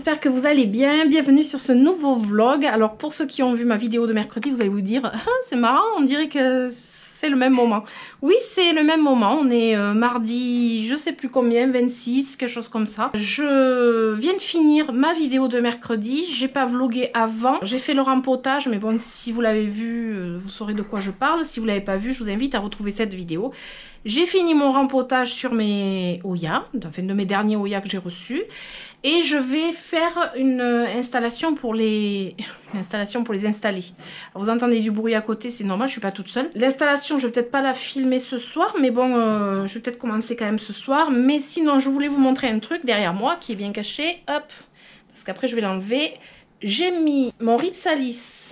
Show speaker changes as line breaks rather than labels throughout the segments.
j'espère que vous allez bien. Bienvenue sur ce nouveau vlog. Alors pour ceux qui ont vu ma vidéo de mercredi, vous allez vous dire ah, c'est marrant, on dirait que c'est le même moment. Oui, c'est le même moment, on est mardi, je sais plus combien, 26, quelque chose comme ça. Je viens de finir ma vidéo de mercredi, j'ai pas vlogué avant. J'ai fait le rempotage, mais bon, si vous l'avez vu, vous saurez de quoi je parle. Si vous l'avez pas vu, je vous invite à retrouver cette vidéo. J'ai fini mon rempotage sur mes Oya, enfin de mes derniers Oya que j'ai reçus. Et je vais faire une installation pour les installer. Alors, vous entendez du bruit à côté, c'est normal, je suis pas toute seule. L'installation, je vais peut-être pas la filmer ce soir, mais bon, je vais peut-être commencer quand même ce soir. Mais sinon, je voulais vous montrer un truc derrière moi qui est bien caché. Hop, parce qu'après je vais l'enlever. J'ai mis mon Ripsalis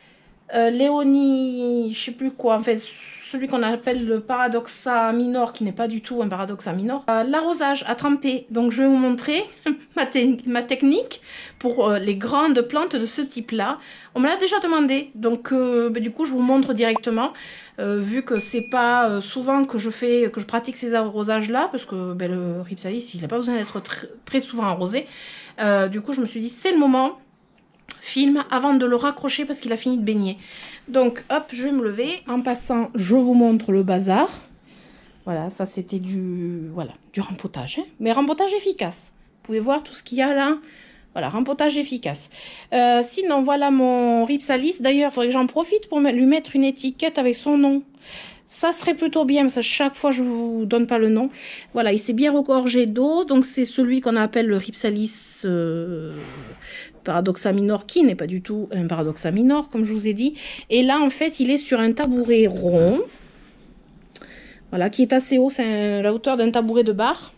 Léonie, je sais plus quoi, en fait, celui qu'on appelle le Paradoxa minor, qui n'est pas du tout un Paradoxa minor, l'arrosage à tremper. Donc je vais vous montrer ma technique pour les grandes plantes de ce type-là. On me l'a déjà demandé, donc du coup je vous montre directement, vu que c'est pas souvent que je pratique ces arrosages-là, parce que le Ripsalis, il n'a pas besoin d'être très souvent arrosé. Du coup je me suis dit, c'est le moment. Film avant de le raccrocher parce qu'il a fini de baigner. Donc hop, je vais me lever. En passant, je vous montre le bazar. Voilà, ça c'était du rempotage, hein. Mais rempotage efficace. Vous pouvez voir tout ce qu'il y a là. Voilà, rempotage efficace. Sinon, voilà mon Ripsalis. D'ailleurs, il faudrait que j'en profite pour lui mettre une étiquette avec son nom. Ça serait plutôt bien, parce que chaque fois je vous donne pas le nom. Voilà, il s'est bien regorgé d'eau, donc c'est celui qu'on appelle le Ripsalis Paradoxa minor, qui n'est pas du tout un Paradoxa minor, comme je vous ai dit. Et là, en fait, il est sur un tabouret rond, voilà, qui est assez haut, c'est la hauteur d'un tabouret de bar.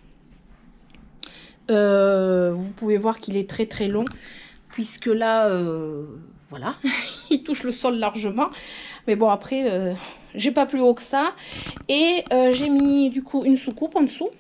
Vous pouvez voir qu'il est très très long, puisque là, voilà, il touche le sol largement. Mais bon, après, j'ai pas plus haut que ça. Et j'ai mis du coup une soucoupe en dessous.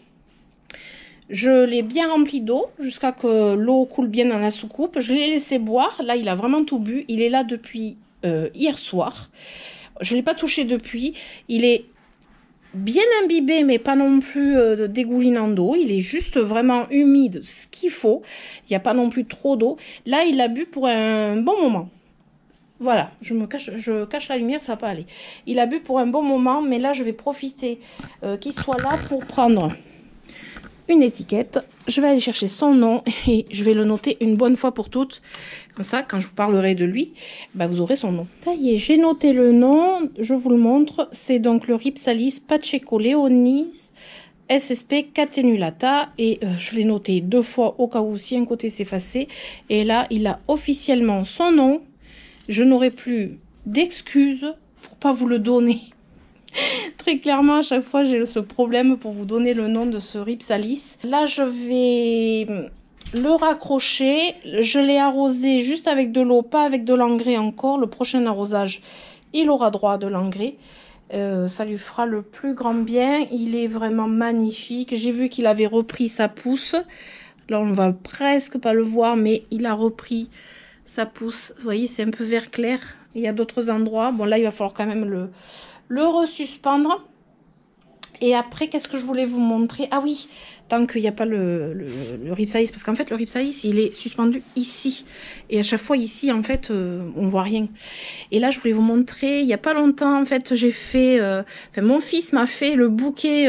Je l'ai bien rempli d'eau jusqu'à que l'eau coule bien dans la soucoupe. Je l'ai laissé boire. Là, il a vraiment tout bu. Il est là depuis hier soir. Je ne l'ai pas touché depuis. Il est bien imbibé, mais pas non plus dégoulinant d'eau. Il est juste vraiment humide, ce qu'il faut. Il n'y a pas non plus trop d'eau. Là, il a bu pour un bon moment. Voilà, je cache la lumière, ça va pas aller. Il a bu pour un bon moment, mais là, je vais profiter qu'il soit là pour prendre une étiquette. Je vais aller chercher son nom et je vais le noter une bonne fois pour toutes. Comme ça, quand je vous parlerai de lui, vous aurez son nom. Ça y est, j'ai noté le nom, je vous le montre. C'est donc le Ripsalis Pacheco Leonis SSP Catenulata. Et je l'ai noté 2 fois au cas où si un côté s'effaçait. Et là, il a officiellement son nom. Je n'aurai plus d'excuses pour pas vous le donner. Très clairement, à chaque fois, j'ai ce problème pour vous donner le nom de ce Ripsalis. Là, je vais le raccrocher. Je l'ai arrosé juste avec de l'eau, pas avec de l'engrais encore. Le prochain arrosage, il aura droit à de l'engrais. Ça lui fera le plus grand bien. Il est vraiment magnifique. J'ai vu qu'il avait repris sa pousse. Là, on ne va presque pas le voir, mais il a repris sa pousse. Vous voyez, c'est un peu vert clair. Il y a d'autres endroits. Bon, là, il va falloir quand même le resuspendre. Et après, qu'est-ce que je voulais vous montrer? Ah oui, tant qu'il n'y a pas le Ripsalis, parce qu'en fait, le Ripsalis, il est suspendu ici. Et à chaque fois, ici, en fait, on voit rien. Et là, je voulais vous montrer, il n'y a pas longtemps, en fait, j'ai fait... mon fils m'a fait le bouquet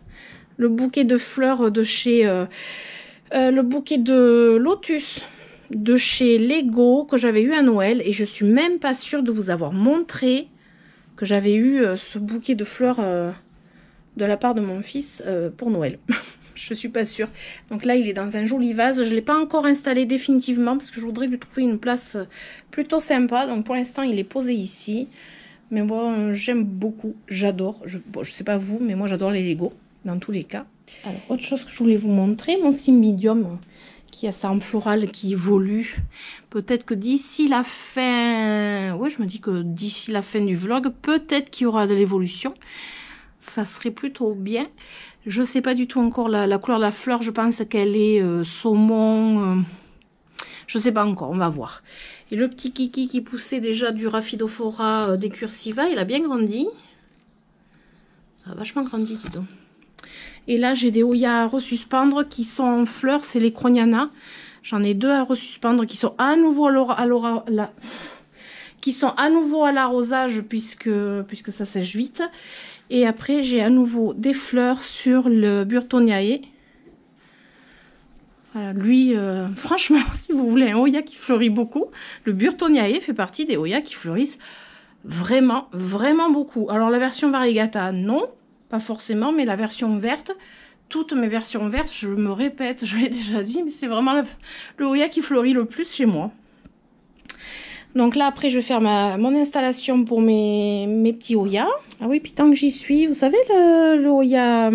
de fleurs de chez... le bouquet de lotus de chez Lego que j'avais eu à Noël. Et je suis même pas sûre de vous avoir montré que j'avais eu ce bouquet de fleurs de la part de mon fils pour Noël. Je suis pas sûre. Donc là, il est dans un joli vase. Je ne l'ai pas encore installé définitivement parce que je voudrais lui trouver une place plutôt sympa. Donc pour l'instant, il est posé ici. Mais moi, j'aime beaucoup. J'adore. Je sais pas vous, mais moi, j'adore les Lego dans tous les cas. Alors, autre chose que je voulais vous montrer, mon Cymbidium qui a ça en floral qui évolue. Peut-être que d'ici la fin... Oui, je me dis que d'ici la fin du vlog, peut-être qu'il y aura de l'évolution. Ça serait plutôt bien. Je sais pas du tout encore la couleur de la fleur. Je pense qu'elle est saumon. Je sais pas encore, on va voir. Et le petit kiki qui poussait déjà du Rhaphidophora des Cursiva, il a bien grandi. Ça a vachement grandi, dis donc. Et là, j'ai des Oya à resuspendre qui sont en fleurs, c'est les Croniana. J'en ai 2 à resuspendre qui sont à nouveau à l'arrosage puisque ça sèche vite. Et après, j'ai à nouveau des fleurs sur le Burtonniae. Voilà, lui, franchement, si vous voulez un Hoya qui fleurit beaucoup, le Burtonniae fait partie des Hoya qui fleurissent vraiment, vraiment beaucoup. Alors, la version variegata, non, pas forcément, mais la version verte, toutes mes versions vertes, je me répète, je l'ai déjà dit, mais c'est vraiment le Hoya qui fleurit le plus chez moi. Donc là, après, je vais faire mon installation pour mes petits Hoya. Ah oui, puis tant que j'y suis, vous savez, le Hoya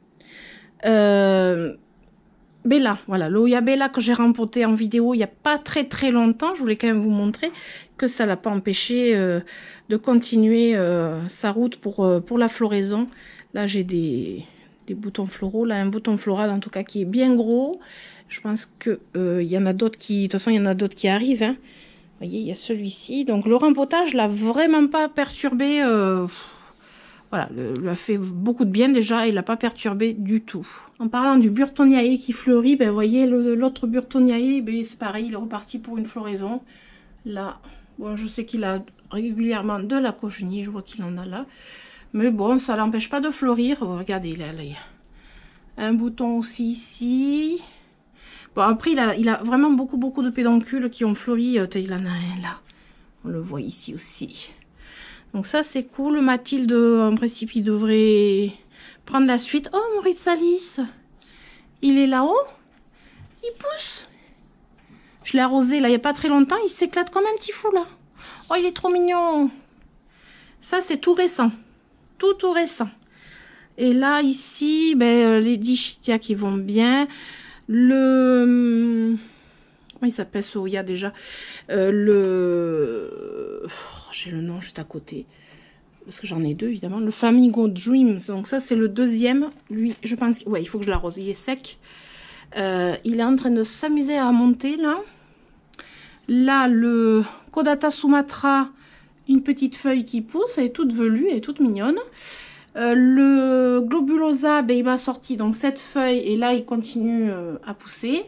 Bella. Voilà, le Hoya Bella que j'ai rempoté en vidéo il n'y a pas très longtemps. Je voulais quand même vous montrer que ça ne l'a pas empêché de continuer sa route pour la floraison. Là, j'ai des boutons floraux. Là, un bouton floral, en tout cas, qui est bien gros. Je pense qu'il y en a d'autres qui... De toute façon, il y en a d'autres qui arrivent, hein. Vous voyez, il y a celui-ci. Donc, le rempotage l'a vraiment pas perturbé. Voilà, lui a fait beaucoup de bien déjà. Il l'a pas perturbé du tout. En parlant du Burtonniae qui fleurit, ben, vous voyez, l'autre Burtonniae, ben, c'est pareil. Il est reparti pour une floraison. Là, bon, je sais qu'il a régulièrement de la cochenille. Je vois qu'il en a là. Mais bon, ça l'empêche pas de fleurir. Regardez, là, il y a un bouton aussi ici. Bon, après, il a vraiment beaucoup de pédoncules qui ont fleuri. Il en a un là. On le voit ici aussi. Donc ça, c'est cool. Mathilde, en principe, il devrait prendre la suite. Oh, mon Ripsalis, il est là-haut. Il pousse. Je l'ai arrosé, là, il n'y a pas très longtemps. Il s'éclate comme un petit fou, là. Oh, il est trop mignon. Ça, c'est tout récent. Tout récent. Et là, ici, ben, les Dichithia qui vont bien. Comment il s'appelle ce Hoya déjà? J'ai le nom juste à côté. Parce que j'en ai 2, évidemment. Le Flamingo Dreams. Donc ça, c'est le deuxième. Lui, je pense... Ouais, il faut que je l'arrose. Il est sec. Il est en train de s'amuser à monter, là. Là, le Kodata Sumatra, une petite feuille qui pousse. Elle est toute velue, elle est toute mignonne. Le Globulosa, ben, il m'a sorti donc cette feuille et là il continue à pousser.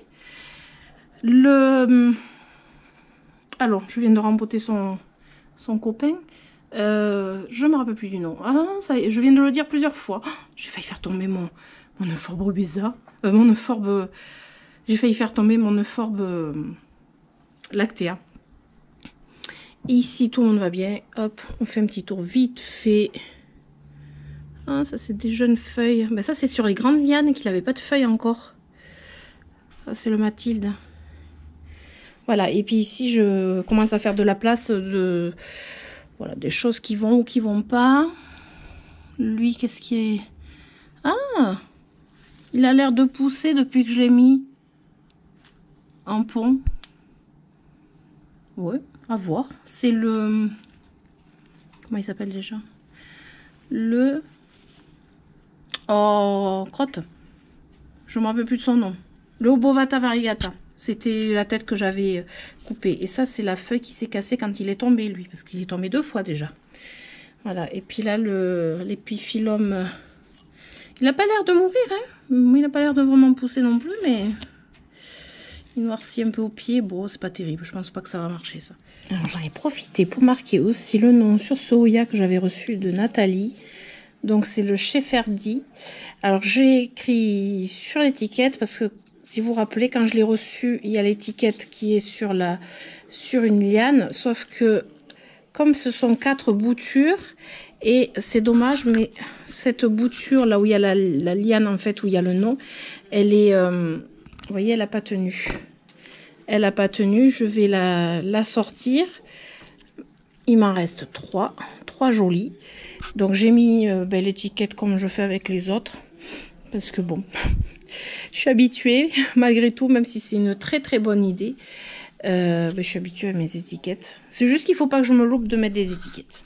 Alors, je viens de rempoter son copain. Je me rappelle plus du nom. Ah, ça y est, je viens de le dire plusieurs fois. Oh, j'ai failli faire tomber mon Euphorbe Beza. J'ai failli faire tomber mon Euphorbe Lactea. Ici, tout le monde va bien. Hop, on fait un petit tour vite fait. Ah, ça c'est des jeunes feuilles. Ben, ça c'est sur les grandes lianes qu'il n'avait pas de feuilles encore. Ça c'est le Mathilde. Voilà, et puis ici je commence à faire de la place voilà, des choses qui vont ou qui vont pas. Lui, qu'est-ce qui est... Ah, il a l'air de pousser depuis que je l'ai mis en pont. Ouais, à voir. C'est le... Comment il s'appelle déjà? Oh, crotte. Je ne me rappelle plus de son nom. Le Obovata variegata. C'était la tête que j'avais coupée. Et ça, c'est la feuille qui s'est cassée quand il est tombé, lui. Parce qu'il est tombé 2 fois déjà. Voilà. Et puis là, l'épiphyllum... Il n'a pas l'air de mourir, hein. Il n'a pas l'air de vraiment pousser non plus, mais... Il noircit un peu au pied. Bon, c'est pas terrible. Je pense pas que ça va marcher, ça. Alors, j'en ai profité pour marquer aussi le nom sur ce Hoya que j'avais reçu de Nathalie. Donc c'est le Sheferdi. Alors j'ai écrit sur l'étiquette parce que si vous vous rappelez, quand je l'ai reçu, il y a l'étiquette qui est sur une liane, sauf que comme ce sont 4 boutures et c'est dommage, mais cette bouture là où il y a la liane en fait, où il y a le nom, elle est, vous voyez, elle n'a pas tenu. Elle n'a pas tenu. Je vais la sortir. Il m'en reste 3 jolies. Donc j'ai mis l'étiquette comme je fais avec les autres. Parce que bon, je suis habituée malgré tout, même si c'est une très bonne idée. Je suis habituée à mes étiquettes. C'est juste qu'il ne faut pas que je me loupe de mettre des étiquettes.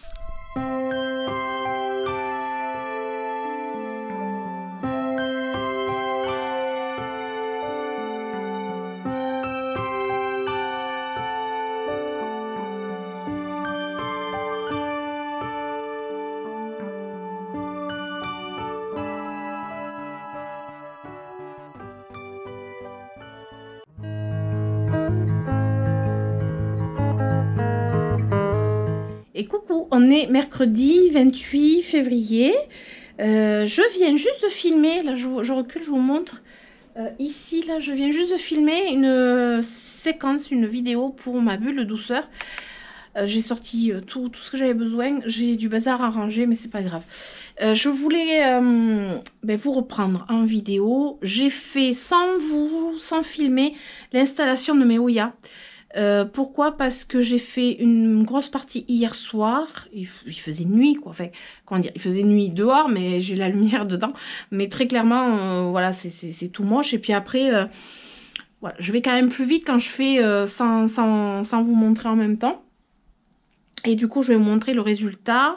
on est mercredi 28 février. Je viens juste de filmer, là je recule, je vous montre. Ici, là, je viens juste de filmer une séquence, une vidéo pour ma bulle de douceur. J'ai sorti tout ce que j'avais besoin. J'ai du bazar à ranger, mais c'est pas grave. Je voulais vous reprendre en vidéo. J'ai fait sans filmer l'installation de mes Ouya. Pourquoi? Parce que j'ai fait une grosse partie hier soir. Il faisait nuit, quoi. Enfin, comment dire, il faisait nuit dehors, mais j'ai la lumière dedans. Mais très clairement, voilà, c'est tout moche. Et puis après, voilà, je vais quand même plus vite quand je fais sans vous montrer en même temps. Et du coup, je vais vous montrer le résultat.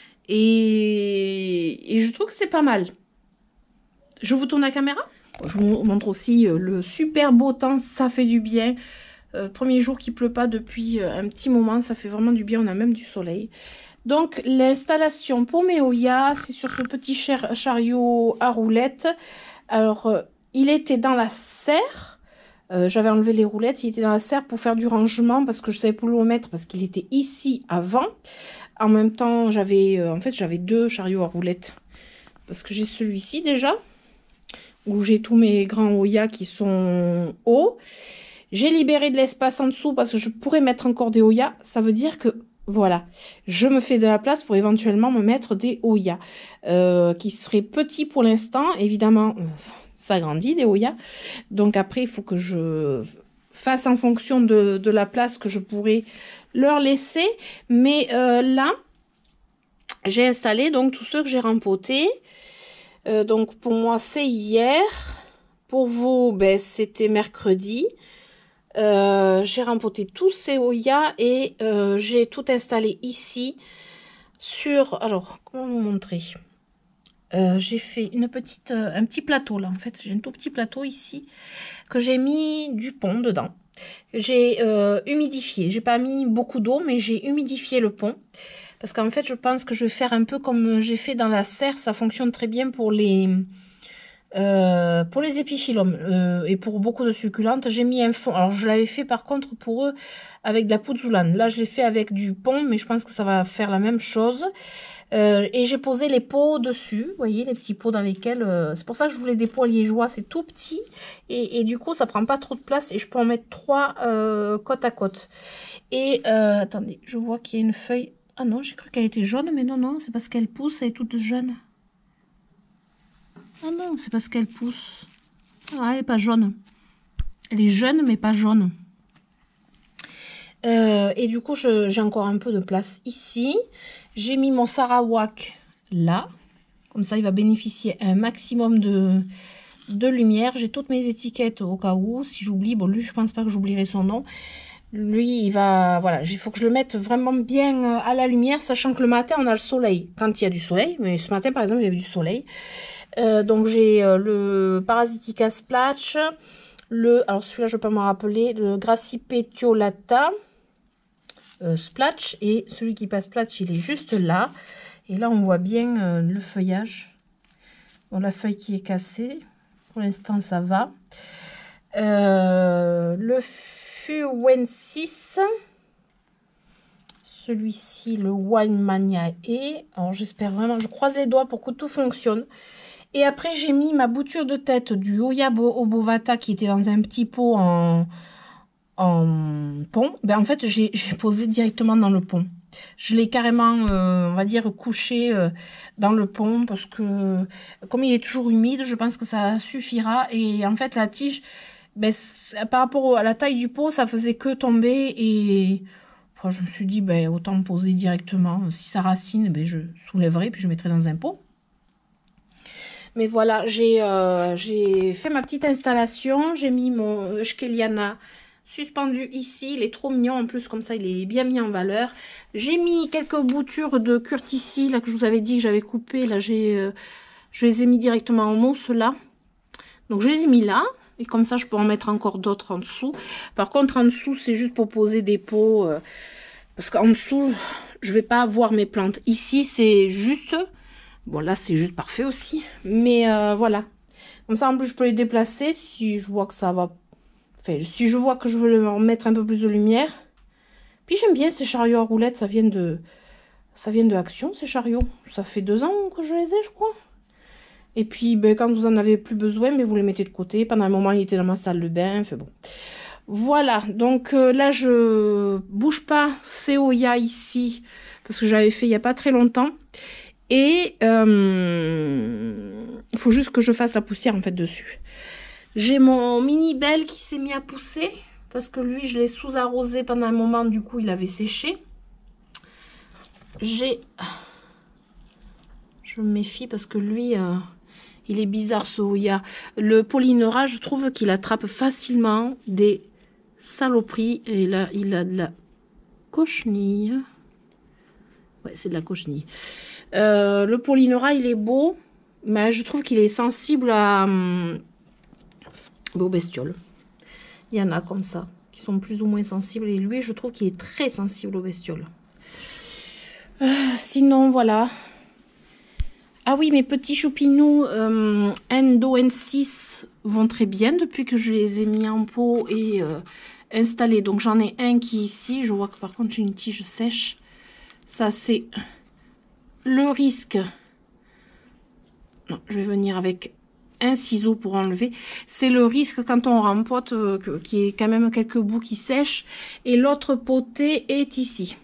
Et je trouve que c'est pas mal. Je vous tourne la caméra. Je vous montre aussi le super beau temps. Ça fait du bien. Premier jour qui pleut pas depuis un petit moment. Ça fait vraiment du bien. On a même du soleil. Donc, l'installation pour mes Ouya, c'est sur ce petit chariot à roulettes. Alors, il était dans la serre. J'avais enlevé les roulettes, il était dans la serre pour faire du rangement parce que je savais pas où le mettre parce qu'il était ici avant. En même temps, j'avais en fait j'avais deux chariots à roulettes parce que j'ai celui-ci déjà où j'ai tous mes grands Ouya qui sont hauts. J'ai libéré de l'espace en dessous parce que je pourrais mettre encore des Ouya. Ça veut dire que voilà, je me fais de la place pour éventuellement me mettre des Ouya qui seraient petits pour l'instant, évidemment. Ça grandit des Ouya. Donc après, il faut que je fasse en fonction de la place que je pourrais leur laisser. Mais là, j'ai installé donc tous ceux que j'ai rempotés. Donc pour moi, c'est hier. Pour vous, ben, c'était mercredi. J'ai rempoté tous ces Ouya et j'ai tout installé ici sur... Alors, comment vous montrer ? J'ai fait un petit plateau là, en fait j'ai un tout petit plateau ici que j'ai mis du pont dedans. J'ai humidifié, j'ai pas mis beaucoup d'eau mais j'ai humidifié le pont parce qu'en fait je pense que je vais faire un peu comme j'ai fait dans la serre. Ça fonctionne très bien pour les épiphyllums et pour beaucoup de succulentes. J'ai mis un fond, alors je l'avais fait par contre pour eux avec de la pouzzolane. Là je l'ai fait avec du pont mais je pense que ça va faire la même chose. Et j'ai posé les pots dessus, vous voyez les petits pots dans lesquels, c'est pour ça que je voulais des pots liégeois, c'est tout petit et du coup ça prend pas trop de place et je peux en mettre 3 côte à côte. Et attendez, je vois qu'il y a une feuille, ah non j'ai cru qu'elle était jaune mais non, c'est parce qu'elle pousse, elle est toute jeune. Ah non, c'est parce qu'elle pousse, ah, elle est pas jaune, elle est jeune mais pas jaune. Et du coup, j'ai encore un peu de place ici. J'ai mis mon Sarawak là. Comme ça, il va bénéficier un maximum de lumière. J'ai toutes mes étiquettes au cas où. Si j'oublie, bon, lui, je pense pas que j'oublierai son nom. Lui, il va... Voilà, il faut que je le mette vraiment bien à la lumière, sachant que le matin, on a le soleil. Quand il y a du soleil. Mais ce matin, par exemple, il y avait du soleil. Donc, j'ai le Parasitica Splatch. Alors, celui-là, je peux m'en rappeler. Le Grassipetiolata. Splatch, et celui qui passe Splatch il est juste là et là on voit bien le feuillage. Bon, la feuille qui est cassée pour l'instant ça va. Le Fuensis, celui-ci le Wine Mania, et alors j'espère vraiment, je croise les doigts pour que tout fonctionne. Et après j'ai mis ma bouture de tête du Ouya Obovata qui était dans un petit pot en pont. Ben en fait j'ai posé directement dans le pont. Je l'ai carrément on va dire couché dans le pont parce que comme il est toujours humide, je pense que ça suffira. Et en fait la tige, ben, par rapport à la taille du pot, ça faisait que tomber et enfin, je me suis dit ben autant poser directement. Si ça racine, ben je soulèverai puis je mettrai dans un pot. Mais voilà, j'ai fait ma petite installation. J'ai mis mon Schkeliana suspendu ici. Il est trop mignon. En plus, comme ça, il est bien mis en valeur. J'ai mis quelques boutures de Curtici, là, que je vous avais dit que j'avais coupé. Là, je les ai mis directement en mousse, là. Donc, je les ai mis là. Et comme ça, je peux en mettre encore d'autres en dessous. Par contre, en dessous, c'est juste pour poser des pots. Parce qu'en dessous, je vais pas avoir mes plantes. Ici, c'est juste... Bon, là, c'est juste parfait aussi. Mais voilà. Comme ça, en plus, je peux les déplacer si je vois que ça va... Enfin, si je vois que je veux leur mettre un peu plus de lumière. Puis, j'aime bien ces chariots à roulettes. Ça vient de Ça vient de Action, ces chariots. Ça fait 2 ans que je les ai, je crois. Et puis, ben, quand vous en avez plus besoin, mais vous les mettez de côté. Pendant un moment, il était dans ma salle de bain. Enfin bon. Voilà. Donc là, je bouge pas ces Oya ici. Parce que j'avais fait il n'y a pas très longtemps. Et il faut juste que je fasse la poussière en fait dessus. J'ai mon mini belle qui s'est mis à pousser. Parce que lui, je l'ai sous-arrosé pendant un moment. Du coup, il avait séché. Je me méfie parce que lui, il est bizarre ce Oya. Le Polynera, je trouve qu'il attrape facilement des saloperies. Et là, il a de la cochenille. Ouais, c'est de la cochenille. Le Polynera, il est beau. Mais je trouve qu'il est sensible aux bestioles. Il y en a comme ça, qui sont plus ou moins sensibles. Et lui, je trouve qu'il est très sensible aux bestioles. Sinon, voilà. Ah oui, mes petits choupinous Endo N6 vont très bien depuis que je les ai mis en pot et installés. Donc, j'en ai un qui est ici. Je vois que par contre, j'ai une tige sèche. Ça, c'est le risque. Non, je vais venir avec un ciseau pour enlever. C'est le risque quand on rempote qu'il y ait quand même quelques bouts qui sèchent. Et l'autre potée est ici.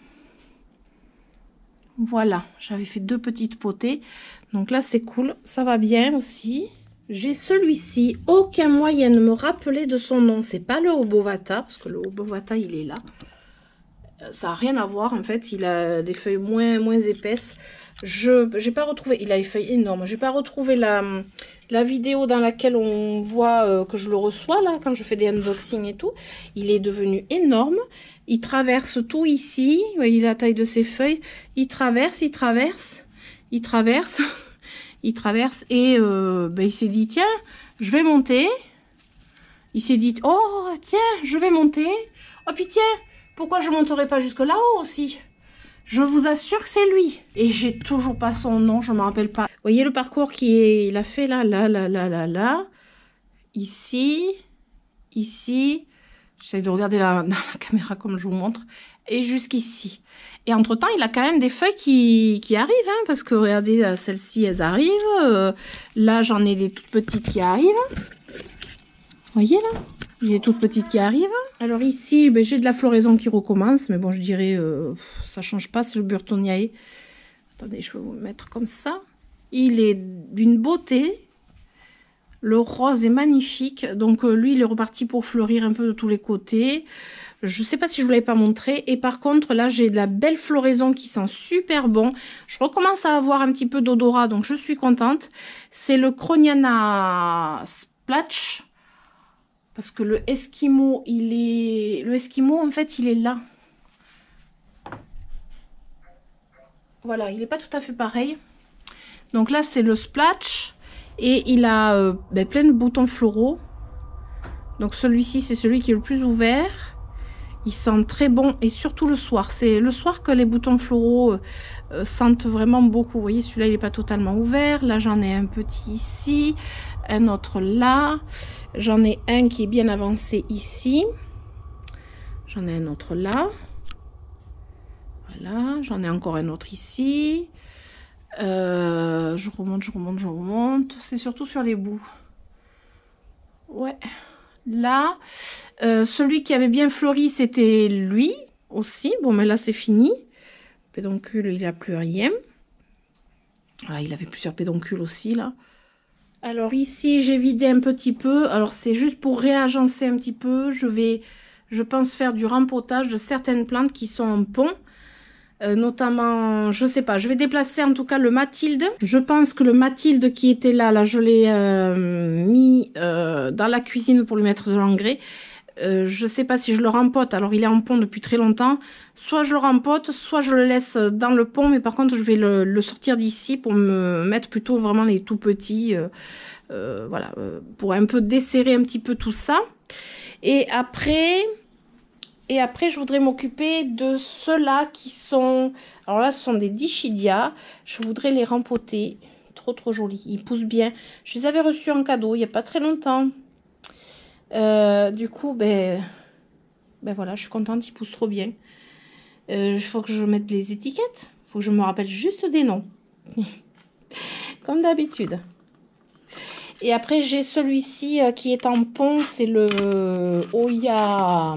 Voilà, j'avais fait 2 petites potées. Donc là, c'est cool. Ça va bien aussi. J'ai celui-ci. Aucun moyen de me rappeler de son nom. C'est pas le Obovata, parce que le Obovata, il est là. Ça n'a rien à voir, en fait. Il a des feuilles moins épaisses. J'ai pas retrouvé... Il a les feuilles énormes. J'ai pas retrouvé la vidéo dans laquelle on voit que je le reçois, là, quand je fais des unboxings et tout. Il est devenu énorme. Il traverse tout ici. Vous voyez la taille de ses feuilles. Il traverse, il traverse, il traverse, il traverse. Et ben, il s'est dit, tiens, je vais monter. Il s'est dit, oh, tiens, je vais monter. Oh, puis tiens, pourquoi je monterai pas jusque là-haut aussi? Je vous assure que c'est lui. Et j'ai toujours pas son nom, je me rappelle pas. Vous voyez le parcours qu'il a fait là, là. Ici, ici. J'essaie de regarder dans la caméra comme je vous montre. Et jusqu'ici. Et entre-temps, il a quand même des feuilles qui arrivent. Hein, parce que regardez, celles-ci, elles arrivent. Là, j'en ai des toutes petites qui arrivent. Vous voyez là? J'ai des toutes petites qui arrivent. Alors ici, ben, j'ai de la floraison qui recommence. Mais bon, je dirais, ça change pas. C'est le Burtoniae. Attendez, je vais vous le mettre comme ça. Il est d'une beauté. Le rose est magnifique. Donc lui, il est reparti pour fleurir un peu de tous les côtés. Je ne sais pas si je ne vous l'avais pas montré. Et par contre, là, j'ai de la belle floraison qui sent super bon. Je recommence à avoir un petit peu d'odorat, donc je suis contente. C'est le Croniana Splash. Parce que le Esquimau, le Esquimau, en fait, il est là. Voilà, il n'est pas tout à fait pareil. Donc là, c'est le Splash. Et il a ben, plein de boutons floraux. Donc celui-ci, c'est celui qui est le plus ouvert. Il sent très bon. Et surtout le soir. C'est le soir que les boutons floraux sentent vraiment beaucoup. Vous voyez, celui-là, il n'est pas totalement ouvert. Là, j'en ai un petit ici. Un autre là. J'en ai un qui est bien avancé ici. J'en ai un autre là. Voilà. J'en ai encore un autre ici. Je remonte. C'est surtout sur les bouts. Ouais. Là, celui qui avait bien fleuri, c'était lui aussi. Bon, mais là, c'est fini. Pédoncule, il n'a plus rien. Voilà, il avait plusieurs pédoncules aussi, là. Alors ici, j'ai vidé un petit peu. Alors, c'est juste pour réagencer un petit peu. Je pense faire du rempotage de certaines plantes qui sont en pont. Notamment, je sais pas, je vais déplacer en tout cas le Mathilde. Je pense que le Mathilde qui était là, je l'ai mis dans la cuisine pour lui mettre de l'engrais. Je sais pas si je le rempote, alors il est en pont depuis très longtemps. Soit je le rempote, soit je le laisse dans le pont, mais par contre je vais le sortir d'ici pour me mettre plutôt vraiment les tout petits. Voilà, pour un peu desserrer un petit peu tout ça. Et après, je voudrais m'occuper de ceux-là qui sont... Alors là, ce sont des Dischidia. Je voudrais les rempoter. Trop jolis. Ils poussent bien. Je les avais reçus en cadeau il n'y a pas très longtemps. Du coup, ben voilà, je suis contente. Ils poussent trop bien. Il faut que je mette les étiquettes. Faut que je me rappelle juste des noms. Comme d'habitude. Et après, j'ai celui-ci qui est en pont. C'est le Oya...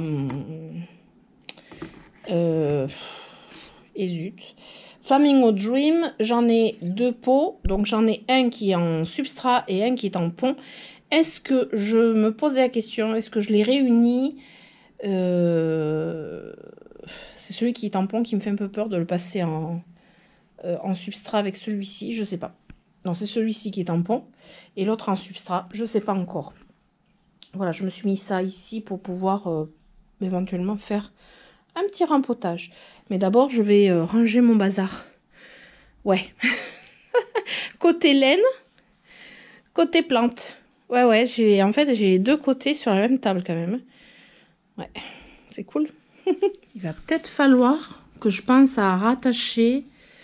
et zut. Flamingo Dream. J'en ai 2 pots. Donc, j'en ai un qui est en substrat et un qui est en pont. Est-ce que je me posais la question, est-ce que je les réunis? C'est celui qui est en pont qui me fait un peu peur de le passer en substrat avec celui-ci, je sais pas. Non, c'est celui-ci qui est en pont et l'autre en substrat, je sais pas encore. Voilà, je me suis mis ça ici pour pouvoir éventuellement faire un petit rempotage. Mais d'abord, je vais ranger mon bazar. Ouais. Côté laine, côté plante. Ouais, en fait, j'ai 2 côtés sur la même table quand même. Ouais, c'est cool. Il va peut-être falloir que je pense à rattacher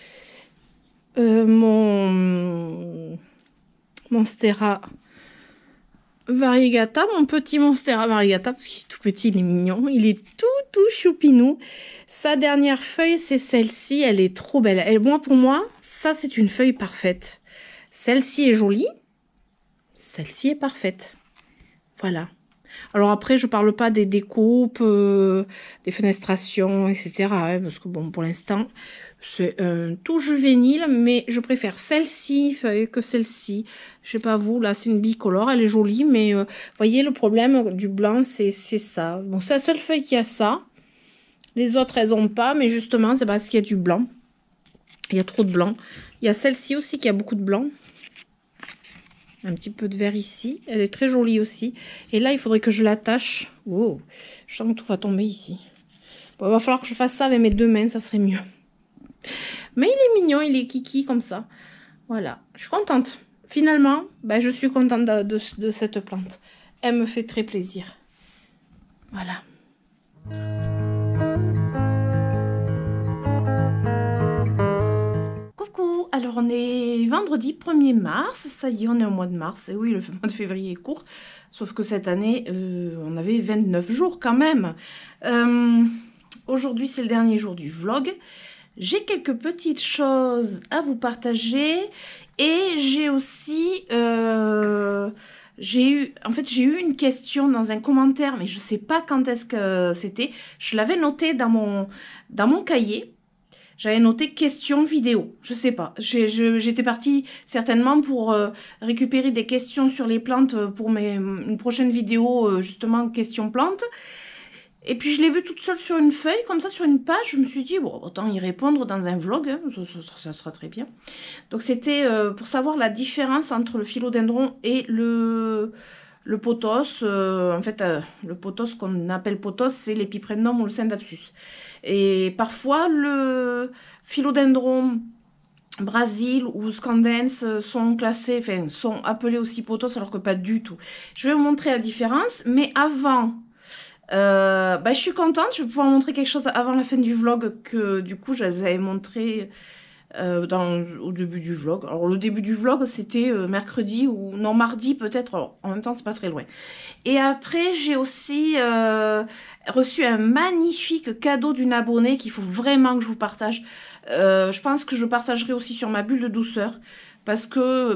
mon Monstera variegata, mon petit Monstera variegata, parce qu'il est tout petit, il est mignon. Il est tout choupinou. Sa dernière feuille, c'est celle-ci. Elle est trop belle. Pour moi, ça, c'est une feuille parfaite. Celle-ci est jolie. Celle-ci est parfaite. Voilà. Alors après, je parle pas des découpes, des fenestrations, etc. Hein, parce que bon, pour l'instant, c'est tout juvénile, mais je préfère celle-ci que celle-ci. Je sais pas vous, là, c'est une bicolore, elle est jolie, mais voyez, le problème du blanc, c'est ça. Bon, c'est la seule feuille qui a ça. Les autres, elles ont pas, mais justement, c'est parce qu'il y a du blanc. Il y a trop de blanc. Il y a celle-ci aussi qui a beaucoup de blanc. Un petit peu de vert ici. Elle est très jolie aussi. Et là, il faudrait que je l'attache. Oh, je sens que tout va tomber ici. Bon, il va falloir que je fasse ça avec mes 2 mains, ça serait mieux. Mais il est mignon, il est kiki comme ça. Voilà, je suis contente. Finalement, je suis contente de cette plante. Elle me fait très plaisir. Voilà. Alors on est vendredi 1er mars, ça y est, on est au mois de mars, et oui, le mois de février est court, sauf que cette année, on avait 29 jours quand même. Aujourd'hui, c'est le dernier jour du vlog. J'ai quelques petites choses à vous partager, et j'ai aussi, j'ai eu une question dans un commentaire, mais je sais pas quand est-ce que c'était, je l'avais noté dans mon cahier. J'avais noté questions vidéo, je sais pas. J'étais partie certainement pour récupérer des questions sur les plantes pour une prochaine vidéo, justement, questions plantes. Et puis je l'ai vu toute seule sur une feuille, comme ça, sur une page. Je me suis dit, bon, autant y répondre dans un vlog, hein, ça sera très bien. Donc c'était pour savoir la différence entre le philodendron et le pothos. En fait, le pothos qu'on appelle pothos, c'est l'Epipremnum ou le Scindapsus. Et parfois, le philodendron Brésil ou Scandens sont classés, enfin, sont appelés aussi pothos, alors que pas du tout. Je vais vous montrer la différence, mais avant, je suis contente, je vais pouvoir montrer quelque chose avant la fin du vlog que du coup, je les avais montré au début du vlog. Alors, le début du vlog, c'était mercredi ou non, mardi peut-être. Alors, en même temps, c'est pas très loin. Et après, j'ai aussi reçu un magnifique cadeau d'une abonnée qu'il faut vraiment que je vous partage. Je pense que je partagerai aussi sur ma bulle de douceur. Parce que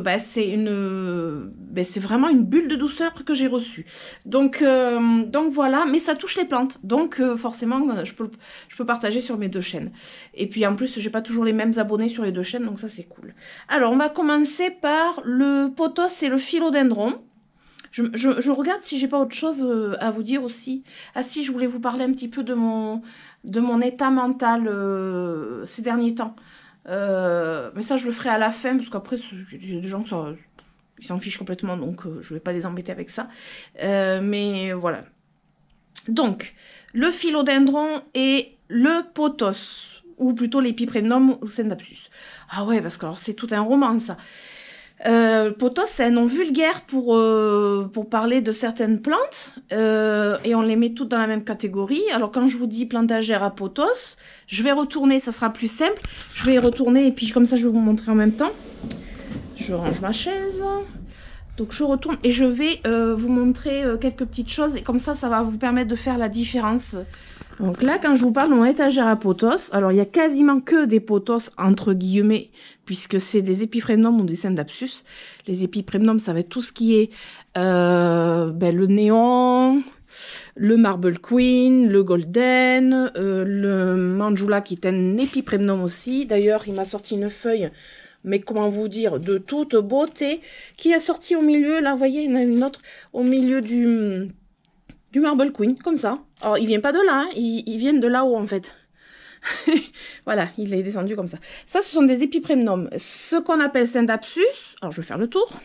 c'est vraiment une bulle de douceur que j'ai reçue. Donc voilà, mais ça touche les plantes. Donc forcément, je peux partager sur mes 2 chaînes. Et puis en plus, j'ai pas toujours les mêmes abonnés sur les 2 chaînes, donc ça c'est cool. Alors on va commencer par le pothos et le philodendron. Je regarde si j'ai pas autre chose à vous dire aussi. Ah si, je voulais vous parler un petit peu de mon état mental ces derniers temps. Mais ça je le ferai à la fin parce qu'après il y a des gens qui s'en fichent complètement, donc je vais pas les embêter avec ça, mais voilà. Donc le philodendron et le pothos, ou plutôt l'Epipremnum ou Scindapsus. Ah ouais, parce que alors c'est tout un roman ça. Pothos, c'est un nom vulgaire pour parler de certaines plantes, et on les met toutes dans la même catégorie. Alors quand je vous dis plantagère à pothos, je vais retourner, ça sera plus simple. Je vais y retourner et puis comme ça je vais vous montrer en même temps. Je range ma chaise. Donc je retourne et je vais vous montrer quelques petites choses, et comme ça, ça va vous permettre de faire la différence Donc là, quand je vous parle de mon étagère à pothos, alors il y a quasiment que des pothos entre guillemets, puisque c'est des épiprénums ou des syndapsus. Les épiprénums, ça va être tout ce qui est le néon, le marble queen, le golden, le manjula qui est un épiprénum aussi. D'ailleurs, il m'a sorti une feuille, mais comment vous dire, de toute beauté, qui a sorti au milieu, là, vous voyez, il y en a une autre, au milieu du marble queen, comme ça. Alors, il vient pas de là, hein, il vient de là-haut, en fait. Voilà, il est descendu comme ça. Ça, ce sont des épiprénums. Ce qu'on appelle syndapsus, alors je vais faire le tour.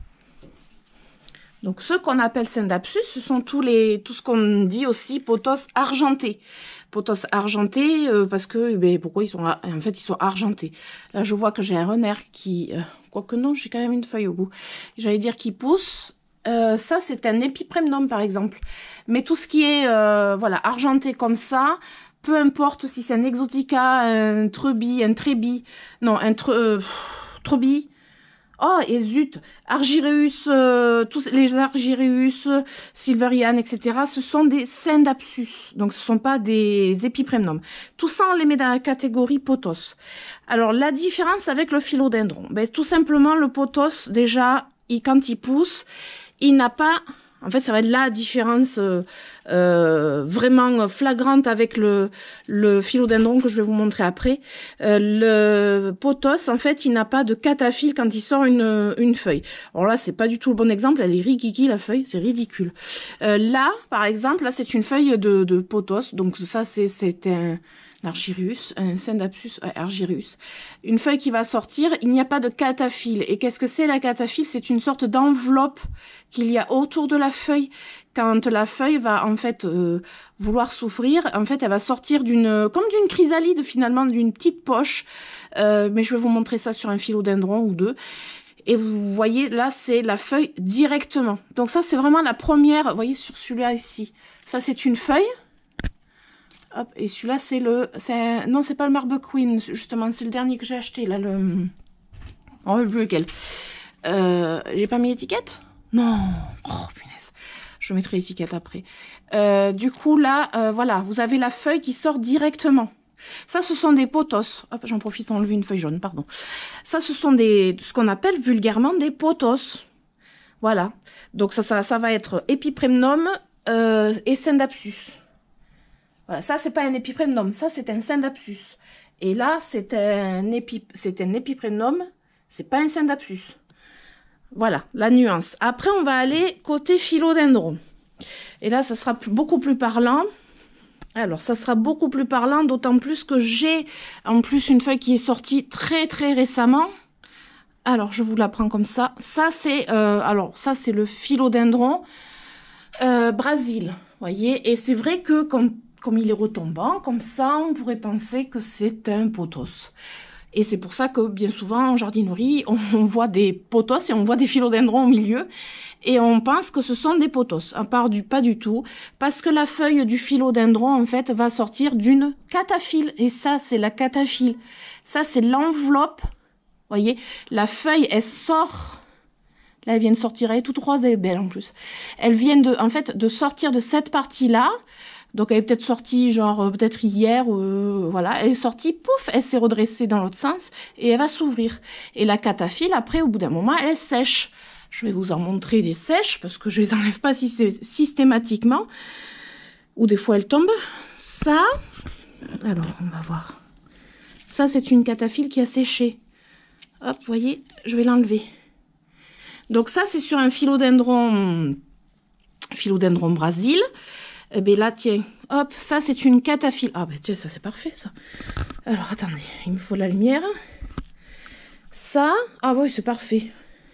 Donc, ce qu'on appelle syndapsus, ce sont tout ce qu'on dit aussi pothos argentés. Pothos argentés, parce que, pourquoi ils sont, en fait, ils sont argentés. Là, je vois que j'ai un renard qui, quoique non, j'ai quand même une feuille au bout. J'allais dire qui pousse. Ça, c'est un épiprénum, par exemple. Mais tout ce qui est, voilà, argenté comme ça, peu importe si c'est un exotica, un trebi, non, un trebi. Oh, et zut, Argyreus, tous les Argyreus, Silverian, etc., ce sont des syndapsus. Donc, ce sont pas des épiprénums. Tout ça, on les met dans la catégorie pothos. Alors, la différence avec le philodendron, tout simplement, le pothos, déjà, quand il pousse, il n'a pas... En fait, ça va être la différence vraiment flagrante avec le philodendron que je vais vous montrer après. Le pothos, en fait, il n'a pas de cataphylle quand il sort une feuille. Alors là, c'est pas du tout le bon exemple. Elle est rikiki, la feuille. C'est ridicule. Là, par exemple, là, c'est une feuille de pothos. Donc ça, c'est un Argyreus, un syndapsus Argyreus. Une feuille qui va sortir, il n'y a pas de cataphylle. Et qu'est-ce que c'est la cataphylle? C'est une sorte d'enveloppe qu'il y a autour de la feuille. Quand la feuille va en fait vouloir s'ouvrir, en fait elle va sortir comme d'une chrysalide finalement, d'une petite poche. Mais je vais vous montrer ça sur un philodendron ou deux. Et vous voyez, là, c'est la feuille directement. Donc ça, c'est vraiment la première, vous voyez sur celui-là ici. Ça, c'est une feuille. Hop, et celui-là, non, c'est pas le Marble Queen, justement, c'est le dernier que j'ai acheté, là, on ne sait plus lequel. J'ai pas mis étiquette? Non. Oh, punaise. Je mettrai étiquette après. Du coup, là, voilà, vous avez la feuille qui sort directement. Ça, ce sont des pothos. Hop, j'en profite pour enlever une feuille jaune, pardon. Ça, ce sont ce qu'on appelle vulgairement des pothos. Voilà. Donc, ça va être épiprénum et syndapsus. Voilà, ça, c'est pas un épiprénum, ça, c'est un syndapsus. Et là, c'est un épiprénum, c'est pas un syndapsus. Voilà, la nuance. Après, on va aller côté philodendron. Et là, ça sera beaucoup plus parlant. Alors, ça sera beaucoup plus parlant, d'autant plus que j'ai en plus une feuille qui est sortie très, très récemment. Alors, je vous la prends comme ça. Ça, c'est ça, c'est le philodendron Brésil, voyez. Et c'est vrai que comme il est retombant, comme ça, on pourrait penser que c'est un pothos. Et c'est pour ça que, bien souvent, en jardinerie, on voit des pothos et on voit des philodendrons au milieu. Et on pense que ce sont des pothos. Pas du tout. Parce que la feuille du philodendron, en fait, va sortir d'une cataphylle. Et ça, c'est la cataphylle. Ça, c'est l'enveloppe. Voyez, la feuille, elle sort... Là, elle vient de sortir. Elle est toute rose, elle est belle, en plus. Elle vient en fait, de sortir de cette partie-là. Donc, elle est peut-être sortie, genre, peut-être hier, voilà. Elle est sortie, pouf, elle s'est redressée dans l'autre sens et elle va s'ouvrir. Et la cataphylle, après, au bout d'un moment, elle sèche. Je vais vous en montrer des sèches parce que je les enlève pas systématiquement. Ou des fois, elles tombent. Ça, alors, on va voir. Ça, c'est une cataphylle qui a séché. Hop, vous voyez, je vais l'enlever. Donc, ça, c'est sur un philodendron Brésil. Eh bien là, tiens, hop, ça c'est une cataphylle. Ah ben tiens, ça c'est parfait ça. Alors attendez, il me faut la lumière. Ça, ah oui, c'est parfait.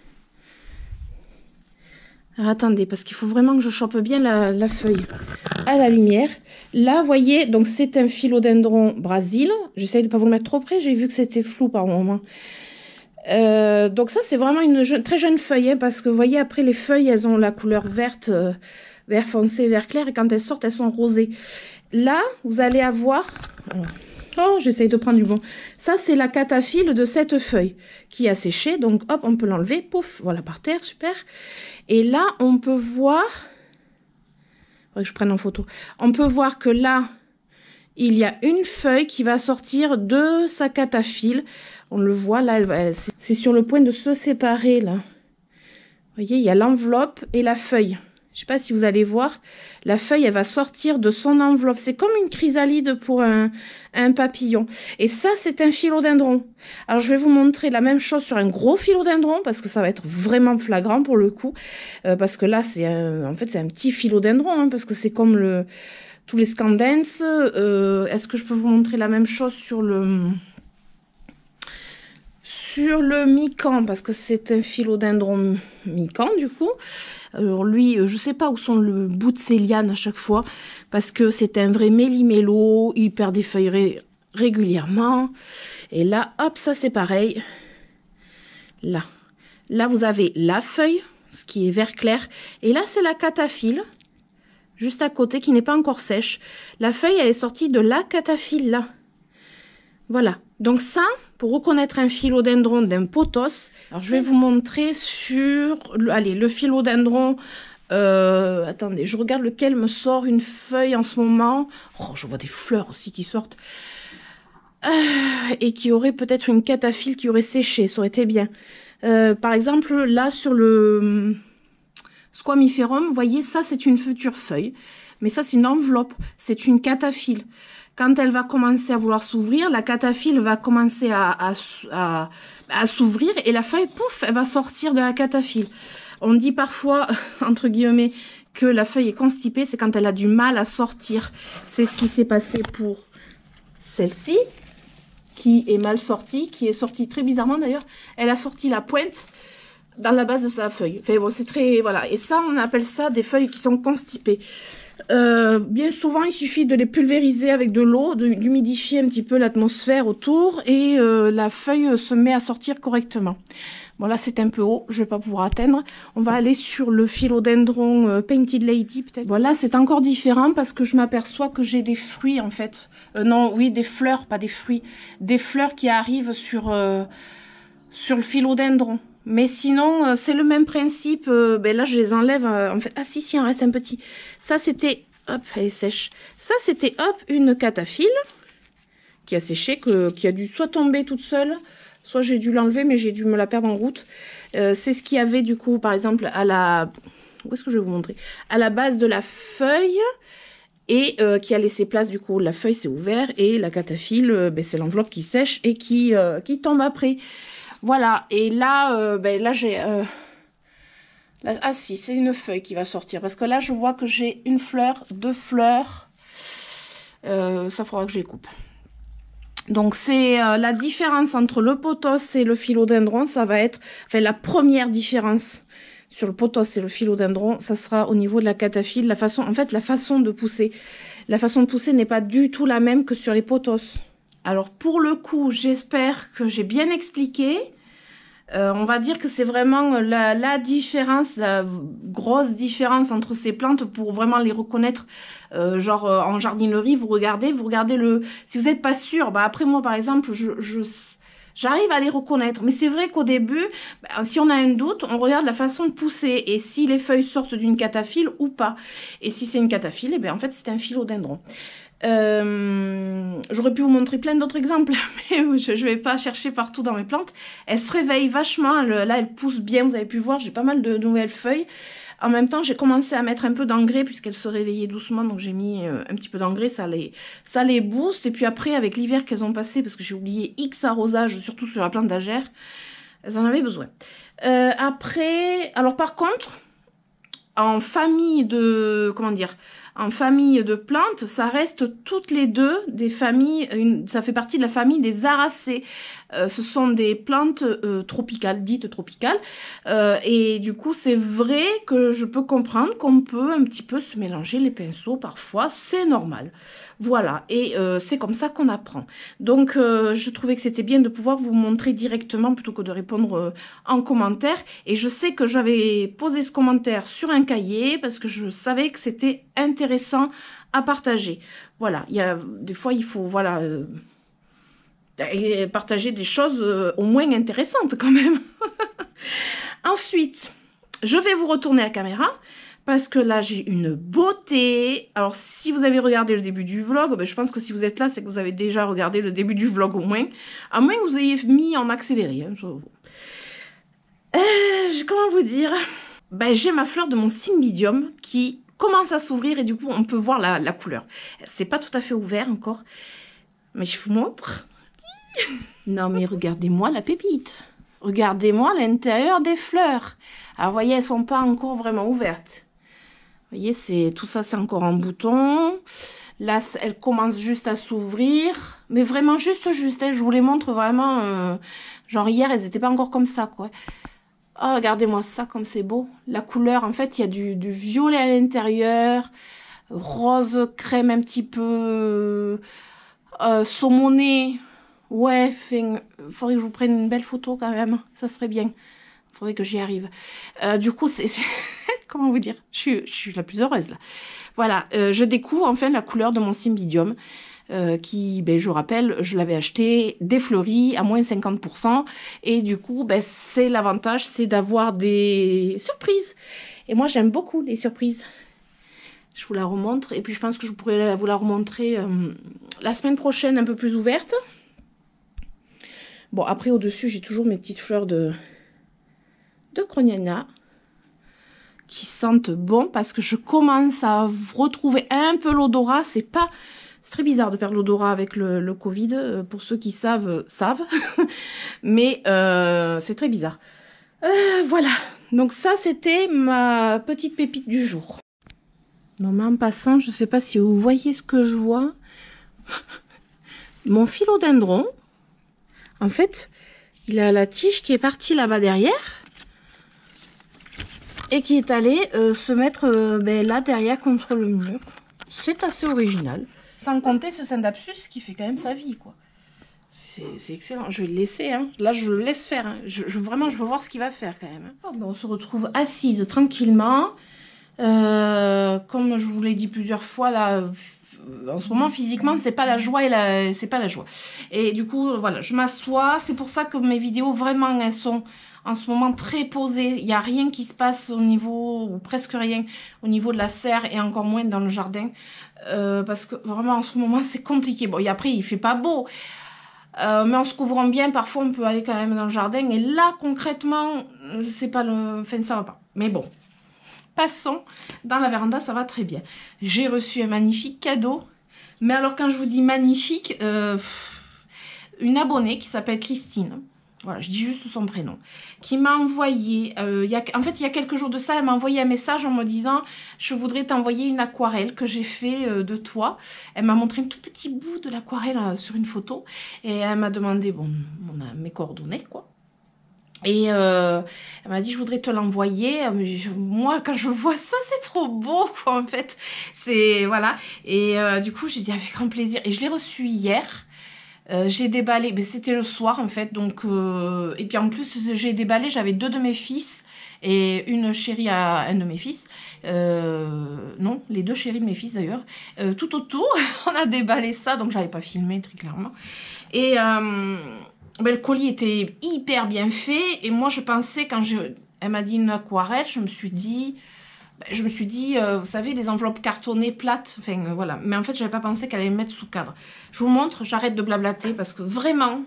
Alors attendez, parce qu'il faut vraiment que je chope bien la feuille à la lumière. Là, voyez, donc c'est un philodendron Brésil. J'essaye de ne pas vous le mettre trop près, j'ai vu que c'était flou par moment. Donc ça, c'est vraiment une très jeune feuille, hein, parce que vous voyez, après les feuilles, elles ont la couleur verte... vert foncé, vert clair, et quand elles sortent, elles sont rosées. Là, vous allez avoir... Oh, j'essaye de prendre du bon. Ça, c'est la cataphylle de cette feuille qui a séché. Donc, hop, on peut l'enlever. Pouf, voilà, par terre, super. Et là, on peut voir... Faudrait que je prenne en photo. On peut voir que là, il y a une feuille qui va sortir de sa cataphylle. On le voit là, c'est sur le point de se séparer là. Vous voyez, il y a l'enveloppe et la feuille. Je sais pas si vous allez voir, la feuille, elle va sortir de son enveloppe. C'est comme une chrysalide pour un papillon. Et ça, c'est un philodendron. Alors, je vais vous montrer la même chose sur un gros philodendron, parce que ça va être vraiment flagrant pour le coup. Parce que là, en fait, c'est un petit philodendron, hein, parce que c'est comme tous les scandens. Est-ce que je peux vous montrer la même chose sur le mikan, parce que c'est un philodendron mikan, du coup. Alors lui, je sais pas où sont le bout de ses lianes à chaque fois, parce que c'est un vrai méli-mélo, il perd des feuilles régulièrement. Et là, hop, ça c'est pareil. Là, vous avez la feuille, ce qui est vert clair, et là c'est la cataphylle, juste à côté, qui n'est pas encore sèche. La feuille, elle est sortie de la cataphylle, là. Voilà. Donc ça, pour reconnaître un philodendron d'un pothos, alors je vais vous montrer sur le philodendron. Attendez, je regarde lequel me sort une feuille en ce moment. Oh, je vois des fleurs aussi qui sortent. Et qui aurait peut-être une cataphylle qui aurait séché, ça aurait été bien. Par exemple, là sur le Squamiferum, vous voyez, ça c'est une future feuille. Mais ça c'est une enveloppe, c'est une cataphylle. Quand elle va commencer à vouloir s'ouvrir, la cataphylle va commencer à s'ouvrir et la feuille, pouf, elle va sortir de la cataphylle. On dit parfois, entre guillemets, que la feuille est constipée, c'est quand elle a du mal à sortir. C'est ce qui s'est passé pour celle-ci, qui est mal sortie, qui est sortie très bizarrement d'ailleurs. Elle a sorti la pointe dans la base de sa feuille. Enfin bon, c'est très... Voilà. Et ça, on appelle ça des feuilles qui sont constipées. Bien souvent, il suffit de les pulvériser avec de l'eau, d'humidifier un petit peu l'atmosphère autour et la feuille se met à sortir correctement. Bon, là, c'est un peu haut, je vais pas pouvoir atteindre. On va aller sur le philodendron Painted Lady, peut-être. Voilà, c'est encore différent parce que je m'aperçois que j'ai des fruits, en fait. Non, oui, des fleurs, pas des fruits. Des fleurs qui arrivent sur le philodendron. Mais sinon, c'est le même principe. Ben là, je les enlève. En fait, ah si, il en reste un petit. Ça, c'était... Hop, elle est sèche. Ça, c'était, hop, une cataphylle qui a séché, qui a dû soit tomber toute seule, soit j'ai dû l'enlever, mais j'ai dû me la perdre en route. C'est ce qu'il y avait, du coup, par exemple, à la... Où est-ce que je vais vous montrer? À la base de la feuille, et qui a laissé place, du coup, la feuille s'est ouverte, et la cataphylle, ben, c'est l'enveloppe qui sèche et qui tombe après. Voilà, et là, là j'ai... ah si, c'est une feuille qui va sortir. Parce que là, je vois que j'ai une fleur, deux fleurs. Ça faudra que je les coupe. Donc, c'est la différence entre le pothos et le philodendron. Ça va être... Enfin, la première différence sur le pothos et le philodendron, ça sera au niveau de la cataphylle. En fait, la façon de pousser. La façon de pousser n'est pas du tout la même que sur les pothos. Alors, pour le coup, j'espère que j'ai bien expliqué. On va dire que c'est vraiment la différence, la grosse différence entre ces plantes pour vraiment les reconnaître. Genre en jardinerie, vous regardez le... Si vous n'êtes pas sûr, bah après moi par exemple, j'arrive à les reconnaître. Mais c'est vrai qu'au début, bah, si on a un doute, on regarde la façon de pousser et si les feuilles sortent d'une cataphylle ou pas. Et si c'est une cataphylle, eh bien en fait c'est un philodendron. J'aurais pu vous montrer plein d'autres exemples, mais je vais pas chercher partout dans mes plantes. Elle se réveille vachement, là elle pousse bien, vous avez pu voir, j'ai pas mal de nouvelles feuilles. En même temps, j'ai commencé à mettre un peu d'engrais puisqu'elle se réveillait doucement, donc j'ai mis un petit peu d'engrais, ça les booste. Et puis après, avec l'hiver qu'elles ont passé, parce que j'ai oublié X arrosage, surtout sur la plante d'agère, elles en avaient besoin. Après, alors par contre, en famille de, comment dire, en famille de plantes, ça reste toutes les deux des familles, ça fait partie de la famille des Aracées. Ce sont des plantes tropicales, dites tropicales. Et du coup, c'est vrai que je peux comprendre qu'on peut un petit peu se mélanger les pinceaux parfois, c'est normal. Voilà, et c'est comme ça qu'on apprend. Donc, je trouvais que c'était bien de pouvoir vous montrer directement plutôt que de répondre en commentaire. Et je sais que j'avais posé ce commentaire sur un cahier parce que je savais que c'était intéressant à partager. Voilà, il y a des fois, il faut, voilà... partager des choses au moins intéressantes quand même. Ensuite, je vais vous retourner la caméra parce que là, j'ai une beauté. Alors, si vous avez regardé le début du vlog, ben, je pense que si vous êtes là, c'est que vous avez déjà regardé le début du vlog au moins. À moins que vous ayez mis en accéléré. Hein. Comment vous dire? Ben, j'ai ma fleur de mon cymbidium qui commence à s'ouvrir et du coup, on peut voir la couleur. C'est pas tout à fait ouvert encore, mais je vous montre. Non, mais regardez-moi la pépite. Regardez-moi l'intérieur des fleurs. Alors, vous voyez, elles sont pas encore vraiment ouvertes. Vous voyez, tout ça, c'est encore en bouton. Là, elle commence juste à s'ouvrir. Mais vraiment, juste. Hein, je vous les montre vraiment. Genre, hier, elles n'étaient pas encore comme ça, quoi. Oh, regardez-moi ça, comme c'est beau. La couleur, en fait, il y a du violet à l'intérieur. Rose crème un petit peu saumoné. Ouais, faudrait que je vous prenne une belle photo quand même. Ça serait bien. Faudrait que j'y arrive. Du coup, c'est... Comment vous dire? Je suis la plus heureuse là. Voilà, je découvre enfin la couleur de mon cymbidium. Qui, ben, je rappelle, je l'avais acheté défleuri à moins 50%. Et du coup, ben, c'est l'avantage, c'est d'avoir des surprises. Et moi, j'aime beaucoup les surprises. Je vous la remontre. Et puis, je pense que je pourrais vous la remontrer la semaine prochaine, un peu plus ouverte. Bon, après, au-dessus, j'ai toujours mes petites fleurs de Crognana qui sentent bon parce que je commence à retrouver un peu l'odorat. C'est très bizarre de perdre l'odorat avec le Covid. Pour ceux qui savent, savent. Mais c'est très bizarre. Voilà. Donc ça, c'était ma petite pépite du jour. Non, mais en passant, je ne sais pas si vous voyez ce que je vois. Mon philodendron, en fait, il a la tige qui est partie là-bas derrière. Et qui est allé se mettre ben, là derrière contre le mur. C'est assez original. Sans compter ce Scindapsus qui fait quand même sa vie, quoi. C'est excellent. Je vais le laisser, hein. Là, je le laisse faire. Hein. Vraiment, je veux voir ce qu'il va faire quand même. Hein. Oh, ben, on se retrouve assise tranquillement. Comme je vous l'ai dit plusieurs fois, là, en ce moment, physiquement, c'est pas la joie et c'est pas la joie. Et du coup, voilà, je m'assois. C'est pour ça que mes vidéos, vraiment, elles sont en ce moment très posées. Il n'y a rien qui se passe au niveau, ou presque rien, au niveau de la serre et encore moins dans le jardin. Parce que vraiment, en ce moment, c'est compliqué. Bon, et après, il fait pas beau. Mais en se couvrant bien, parfois, on peut aller quand même dans le jardin. Et là, concrètement, c'est pas le... Enfin, ça va pas. Mais bon. Passons dans la véranda, ça va très bien. J'ai reçu un magnifique cadeau. Mais alors quand je vous dis magnifique, une abonnée qui s'appelle Christine, voilà, je dis juste son prénom, qui m'a envoyé, en fait il y a quelques jours de ça, elle m'a envoyé un message en me disant « Je voudrais t'envoyer une aquarelle que j'ai fait de toi ». Elle m'a montré un tout petit bout de l'aquarelle sur une photo et elle m'a demandé mes coordonnées, quoi. Et elle m'a dit, je voudrais te l'envoyer. Moi, quand je vois ça, c'est trop beau, quoi, en fait. C'est, voilà. Et du coup, j'ai dit avec grand plaisir. Et je l'ai reçu hier. J'ai déballé, mais c'était le soir, en fait. Donc, et puis en plus, j'ai déballé, j'avais 2 de mes fils et une chérie à un de mes fils. Non, les 2 chéris de mes fils, d'ailleurs. Tout autour, on a déballé ça. Donc, j'avais pas filmé, très clairement. Et... ben, le colis était hyper bien fait et moi je pensais elle m'a dit une aquarelle, je me suis dit, vous savez, les enveloppes cartonnées plates, enfin voilà. Mais en fait, j'avais pas pensé qu'elle allait me mettre sous cadre. Je vous montre, j'arrête de blablater parce que vraiment,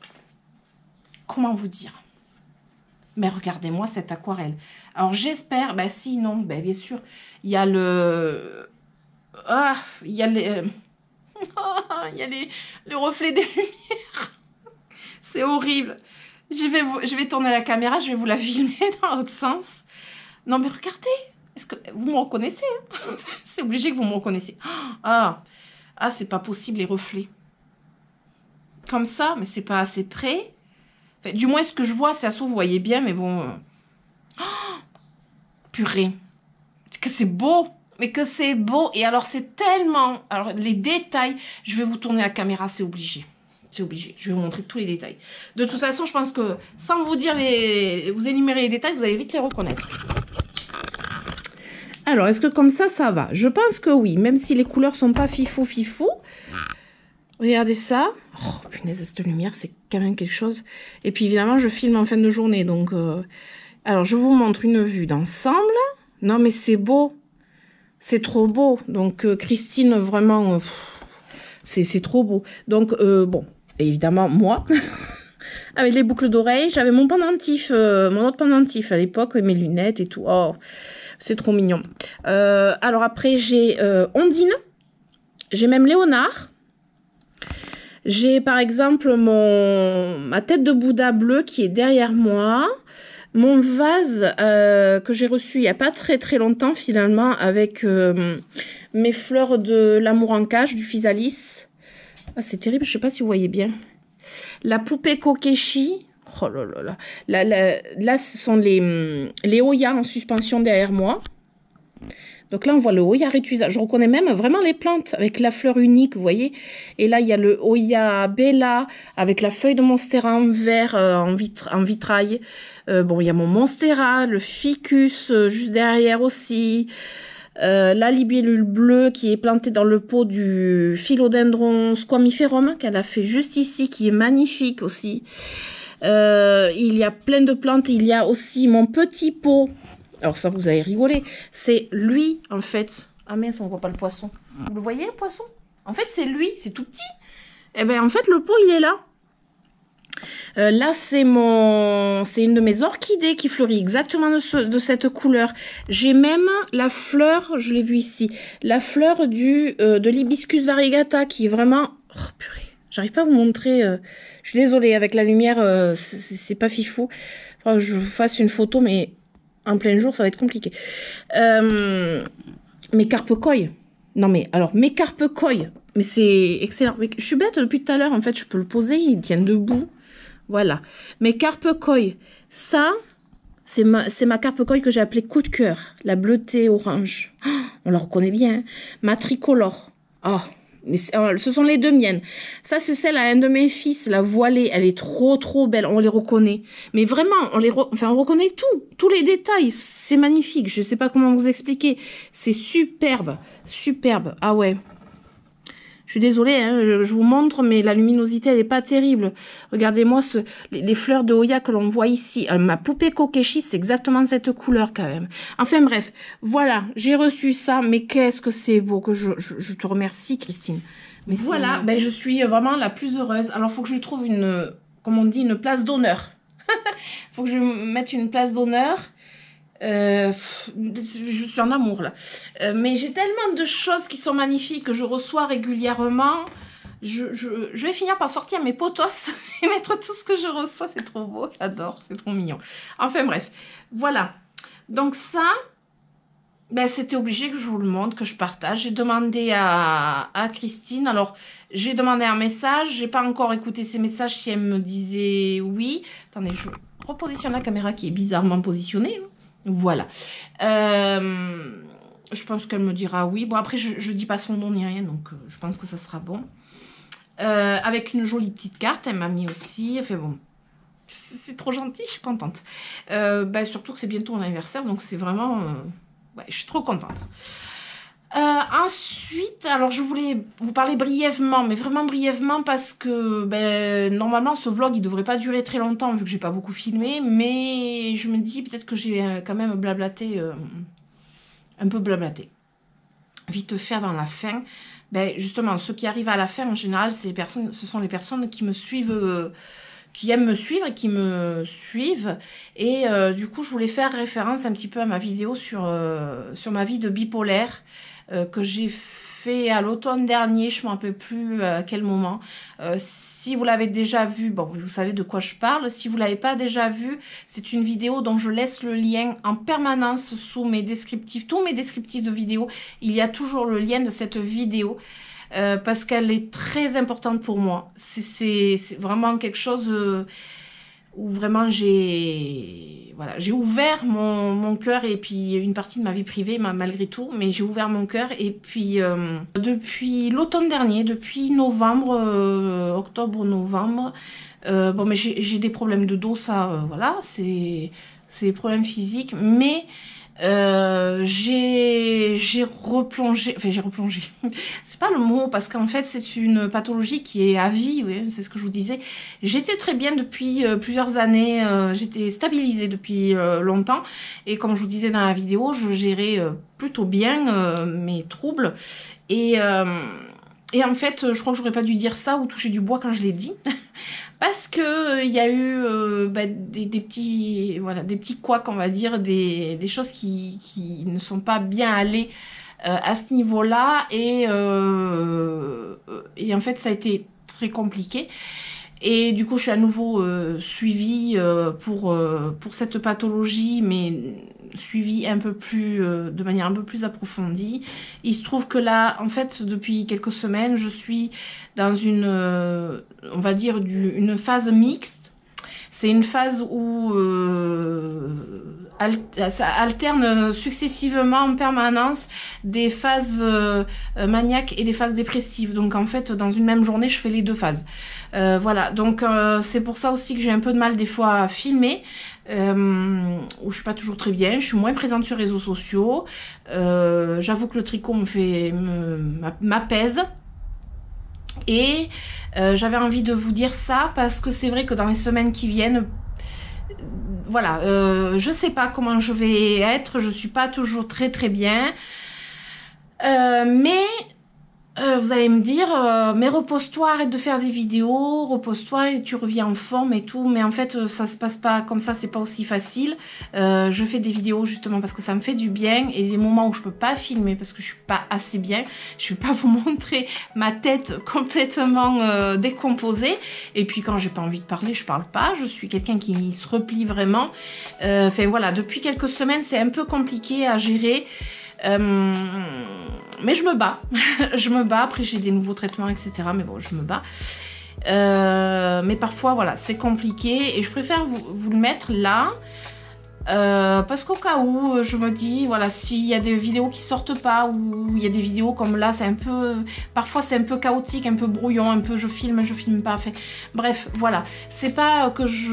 comment vous dire? Mais regardez-moi cette aquarelle. Alors j'espère, ben si, non, ben bien sûr, il y a il y a le reflet des lumières. C'est horrible. Je vais tourner la caméra, je vais vous la filmer dans l'autre sens. Non mais regardez, est-ce que vous me reconnaissez hein? C'est obligé que vous me reconnaissez. Ah, c'est pas possible les reflets. Comme ça, mais c'est pas assez près. Enfin, du moins ce que je vois, c'est à vous voyez bien, mais bon. Purée. C'est que c'est beau. Mais que c'est beau. Et alors c'est tellement... Alors les détails, je vais vous tourner la caméra, c'est obligé. C'est obligé, je vais vous montrer tous les détails. De toute façon, je pense que sans vous dire vous énumérer les détails, vous allez vite les reconnaître. Alors, est-ce que comme ça va? Je pense que oui, même si les couleurs sont pas fifou. Regardez ça. Oh, punaise, cette lumière, c'est quand même quelque chose. Et puis, évidemment, je filme en fin de journée. Donc, alors, je vous montre une vue d'ensemble. Non, mais c'est beau. C'est trop beau. Donc, Christine, vraiment, c'est trop beau. Donc, bon, évidemment, moi, avec les boucles d'oreilles, j'avais mon pendentif, mon autre pendentif à l'époque, mes lunettes et tout. Oh, c'est trop mignon. Alors après, j'ai Ondine. J'ai même Léonard. J'ai par exemple ma tête de Bouddha bleue qui est derrière moi. Mon vase que j'ai reçu il n'y a pas très longtemps finalement avec mes fleurs de l'amour en cage du Physalis. Ah, c'est terrible, je ne sais pas si vous voyez bien. La poupée Kokeshi. Oh là là là. Là, ce sont les Oya en suspension derrière moi. Donc là, on voit le Oya Retusa. Je reconnais même vraiment les plantes avec la fleur unique, vous voyez. Et là, il y a le Oya Bella avec la feuille de Monstera en verre, en vitrail. Bon, il y a mon Monstera, le Ficus juste derrière aussi. La libellule bleue qui est plantée dans le pot du Philodendron squamiferum qu'elle a fait juste ici, qui est magnifique aussi. Il y a plein de plantes. Il y a aussi mon petit pot. Alors ça, vous allez rigoler. C'est lui, en fait. Ah mince, on voit pas le poisson. Vous le voyez, le poisson? En fait, c'est lui. C'est tout petit. Eh bien, en fait, le pot, il est là. Là, c'est une de mes orchidées qui fleurit exactement de cette couleur. J'ai même la fleur, je l'ai vue ici, la fleur de l'hibiscus variegata qui est vraiment... Oh, purée, j'arrive pas à vous montrer. Je suis désolée, avec la lumière, c'est pas fifou. Enfin, je vous fasse une photo, mais en plein jour, ça va être compliqué. Mes carpe-coy. Non, mais alors, mes carpe-coy. Mais c'est excellent. Mais je suis bête depuis tout à l'heure, en fait, je peux le poser, il tient debout. Voilà. Mes carpe-coy, ça, c'est ma carpe-coy que j'ai appelée coup de cœur. La bleutée orange. Oh, on la reconnaît bien. Hein. Ma tricolore. Oh, mais ce sont les deux miennes. Ça, c'est celle à un de mes fils, la voilée. Elle est trop belle. On les reconnaît. Mais vraiment, on reconnaît tout. Tous les détails. C'est magnifique. Je sais pas comment vous expliquer. C'est superbe. Superbe. Ah ouais. Je suis désolée, hein, je vous montre, mais la luminosité, elle n'est pas terrible. Regardez-moi les fleurs de Oya que l'on voit ici. Ma poupée Kokeshi, c'est exactement cette couleur quand même. Enfin bref, voilà, j'ai reçu ça, mais qu'est-ce que c'est beau, que je te remercie, Christine. Mais voilà, ben, je suis vraiment la plus heureuse. Alors, il faut que je trouve comme on dit, une place d'honneur. Il faut que je mette une place d'honneur. Je suis en amour là, mais j'ai tellement de choses qui sont magnifiques que je reçois régulièrement. Je vais finir par sortir mes potos et mettre tout ce que je reçois. C'est trop beau, j'adore, c'est trop mignon. Enfin bref, voilà. Donc ça, ben, c'était obligé que je vous le montre, que je partage. J'ai demandé à Christine. Alors, j'ai demandé un message. J'ai pas encore écouté ses messages si elle me disait oui. Attendez, je repositionne la caméra qui est bizarrement positionnée. Voilà. Je pense qu'elle me dira oui. Bon, après, je dis pas son nom ni rien, donc je pense que ça sera bon. Avec une jolie petite carte, elle m'a mis aussi. Enfin bon, c'est trop gentil, je suis contente. Ben, surtout que c'est bientôt mon anniversaire, donc c'est vraiment... ouais, je suis trop contente. Ensuite, alors je voulais vous parler brièvement, mais vraiment brièvement parce que ben, normalement ce vlog il devrait pas durer très longtemps vu que j'ai pas beaucoup filmé, mais je me dis peut-être que j'ai quand même blablaté, un peu blablaté. Vite fait avant la fin, ben, justement ceux qui arrivent à la fin en général ce sont les personnes qui me suivent, qui aiment me suivre et qui me suivent. Et du coup, je voulais faire référence un petit peu à ma vidéo sur ma vie de bipolaire que j'ai fait à l'automne dernier. Je ne me rappelle plus à quel moment. Si vous l'avez déjà vu, bon, vous savez de quoi je parle. Si vous ne l'avez pas déjà vu, c'est une vidéo dont je laisse le lien en permanence sous mes descriptifs. Tous mes descriptifs de vidéos, il y a toujours le lien de cette vidéo. Parce qu'elle est très importante pour moi. C'est vraiment quelque chose où vraiment j'ai ouvert mon cœur et puis une partie de ma vie privée malgré tout, mais j'ai ouvert mon cœur et puis depuis l'automne dernier, depuis novembre, octobre-novembre, bon mais j'ai des problèmes de dos, ça voilà, c'est c'est des problèmes physiques, mais j'ai replongé, enfin j'ai replongé, c'est pas le mot, parce qu'en fait c'est une pathologie qui est à vie, oui, c'est ce que je vous disais. J'étais très bien depuis plusieurs années, j'étais stabilisée depuis longtemps, et comme je vous disais dans la vidéo, je gérais plutôt bien mes troubles, et en fait je crois que j'aurais pas dû dire ça ou toucher du bois quand je l'ai dit. Parce que il y a eu des petits couacs, on va dire, des choses qui ne sont pas bien allées à ce niveau-là, et en fait ça a été très compliqué. Et du coup, je suis à nouveau suivie pour cette pathologie, mais suivie un peu plus, de manière un peu plus approfondie. Il se trouve que là, en fait, depuis quelques semaines, je suis dans une, on va dire, une phase mixte. C'est une phase où ça alterne successivement en permanence des phases maniaques et des phases dépressives. Donc en fait, dans une même journée, je fais les deux phases. Voilà, donc c'est pour ça aussi que j'ai un peu de mal des fois à filmer, où je suis pas toujours très bien, je suis moins présente sur les réseaux sociaux. J'avoue que le tricot m'apaise. Et j'avais envie de vous dire ça parce que c'est vrai que dans les semaines qui viennent, voilà, je sais pas comment je vais être, je suis pas toujours très bien, mais vous allez me dire, mais repose-toi, arrête de faire des vidéos, repose-toi et tu reviens en forme et tout. Mais en fait, ça se passe pas comme ça, c'est pas aussi facile. Je fais des vidéos justement parce que ça me fait du bien, et les moments où je peux pas filmer parce que je suis pas assez bien, je vais pas vous montrer ma tête complètement décomposée. Et puis quand j'ai pas envie de parler, je parle pas. Je suis quelqu'un qui se replie vraiment. Enfin voilà, depuis quelques semaines, c'est un peu compliqué à gérer. Mais je me bats, je me bats. Après j'ai des nouveaux traitements, etc. Mais bon, je me bats. Mais parfois, voilà, c'est compliqué et je préfère vous le mettre là. Parce qu'au cas où, je me dis, voilà, s'il y a des vidéos qui sortent pas, ou il y a des vidéos comme là, c'est un peu, parfois c'est un peu chaotique, un peu brouillon, un peu je filme pas, enfin, bref, voilà. C'est pas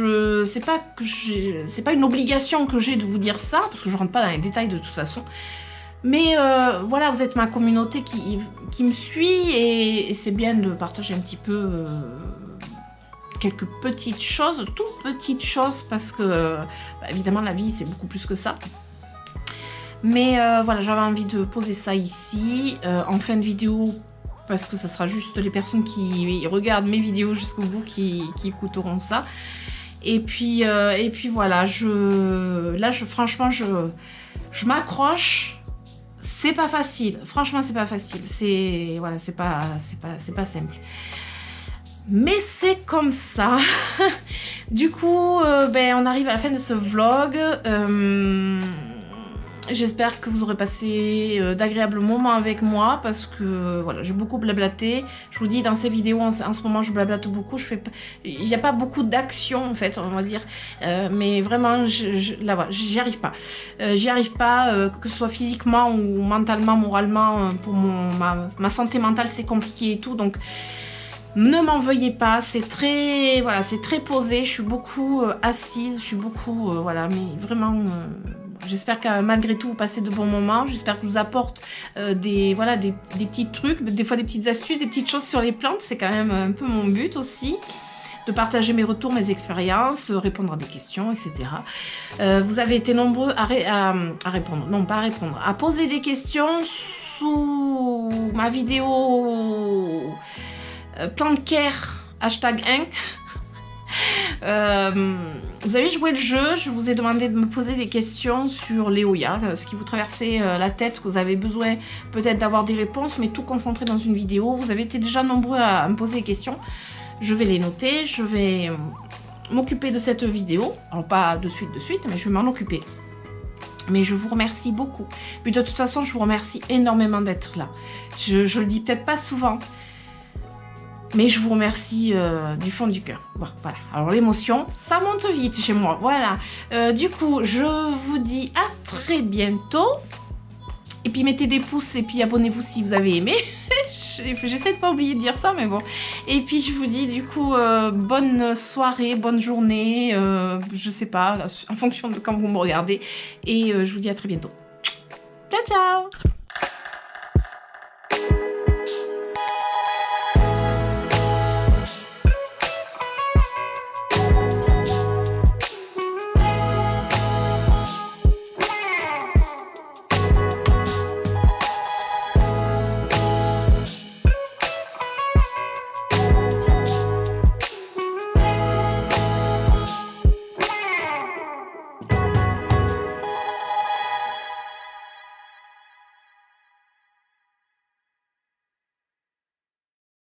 une obligation que j'ai de vous dire ça, parce que je rentre pas dans les détails de toute façon. Mais voilà, vous êtes ma communauté qui me suit, et c'est bien de partager un petit peu quelques petites choses, toutes petites choses, parce que bah, évidemment la vie c'est beaucoup plus que ça. Mais voilà, j'avais envie de poser ça ici en fin de vidéo, parce que ça sera juste les personnes qui regardent mes vidéos jusqu'au bout qui écouteront ça. Et puis voilà, franchement je m'accroche. C'est pas facile, franchement c'est pas facile, voilà, c'est pas simple. Mais c'est comme ça. Du coup, ben, on arrive à la fin de ce vlog. J'espère que vous aurez passé d'agréables moments avec moi, parce que voilà, j'ai beaucoup blablaté. Je vous dis, dans ces vidéos en ce moment je blablate beaucoup. Il n'y a pas beaucoup d'action en fait, on va dire, mais vraiment là voilà, j'y arrive pas. J'y arrive pas, que ce soit physiquement ou mentalement, moralement. Pour ma santé mentale c'est compliqué et tout, donc ne m'en veuillez pas. C'est très, voilà, c'est très posé. Je suis beaucoup assise, je suis beaucoup voilà, mais vraiment j'espère que malgré tout vous passez de bons moments. J'espère que je vous apporte des petits trucs, des fois des petites astuces, des petites choses sur les plantes. C'est quand même un peu mon but aussi, de partager mes retours, mes expériences, répondre à des questions, etc. Vous avez été nombreux à répondre, non pas à répondre, à poser des questions sous ma vidéo Plant Care #1. Vous avez joué le jeu, je vous ai demandé de me poser des questions sur les Hoya, ce qui vous traversait la tête, que vous avez besoin peut-être d'avoir des réponses, mais tout concentré dans une vidéo. Vous avez été déjà nombreux à me poser des questions. Je vais les noter, je vais m'occuper de cette vidéo. Alors pas de suite, mais je vais m'en occuper. Mais je vous remercie beaucoup. Puis de toute façon, je vous remercie énormément d'être là. Je le dis peut-être pas souvent, mais je vous remercie du fond du cœur. Bon, voilà. Alors l'émotion, ça monte vite chez moi. Voilà. Du coup, je vous dis à très bientôt. Et puis mettez des pouces et puis abonnez-vous si vous avez aimé. J'essaie de pas oublier de dire ça, mais bon. Et puis je vous dis du coup bonne soirée, bonne journée, je sais pas, en fonction de quand vous me regardez. Et je vous dis à très bientôt. Ciao ciao!